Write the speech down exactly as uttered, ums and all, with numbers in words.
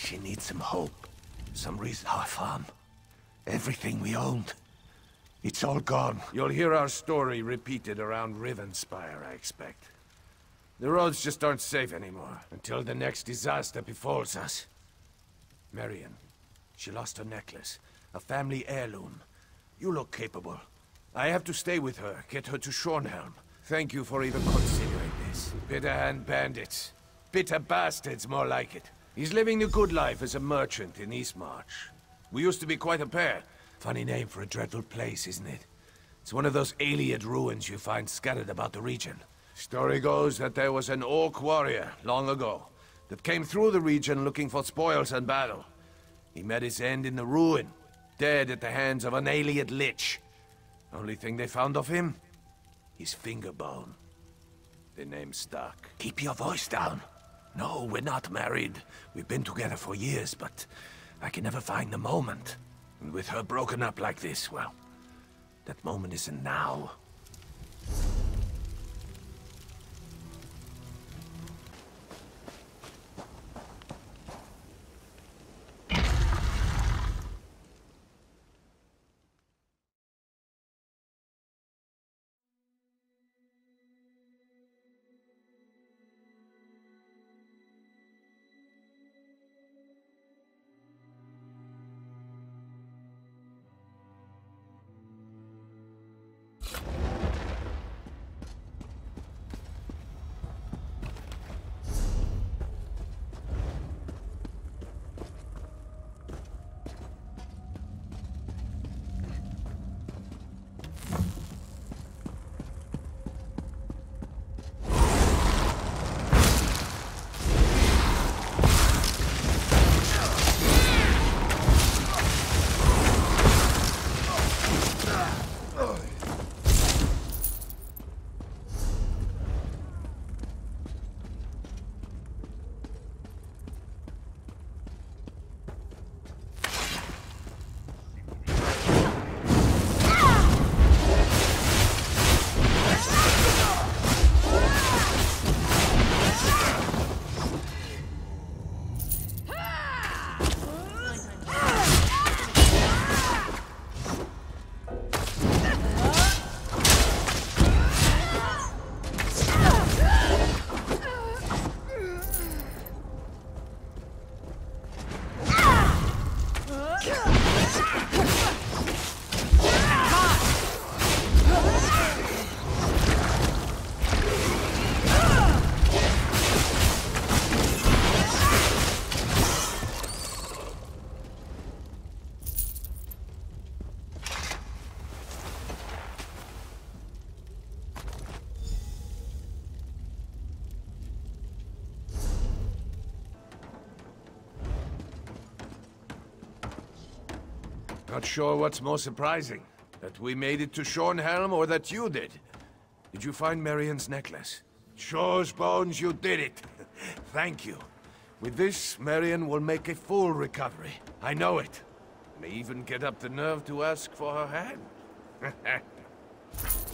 She needs some hope. Some reason. Our farm. Everything we owned. It's all gone. You'll hear our story repeated around Rivenspire, I expect. The roads just aren't safe anymore, until the next disaster befalls us. Marion. She lost her necklace. A family heirloom. You look capable. I have to stay with her, get her to Shornhelm. Thank you for even considering this. Bitter-hand bandits. Bitter bastards, more like it. He's living the good life as a merchant in Eastmarch. We used to be quite a pair. Funny name for a dreadful place, isn't it? It's one of those Ayleid ruins you find scattered about the region. Story goes that there was an orc warrior, long ago, that came through the region looking for spoils and battle. He met his end in the ruin, dead at the hands of an Ayleid lich. Only thing they found of him? His finger bone. The name stuck. Keep your voice down. No, we're not married. We've been together for years, but I can never find the moment. And with her broken up like this, well, that moment isn't now. Not sure what's more surprising. That we made it to Shornhelm or that you did. Did you find Marion's necklace? Shore's bones, you did it. Thank you. With this, Marion will make a full recovery. I know it. May even get up the nerve to ask for her hand.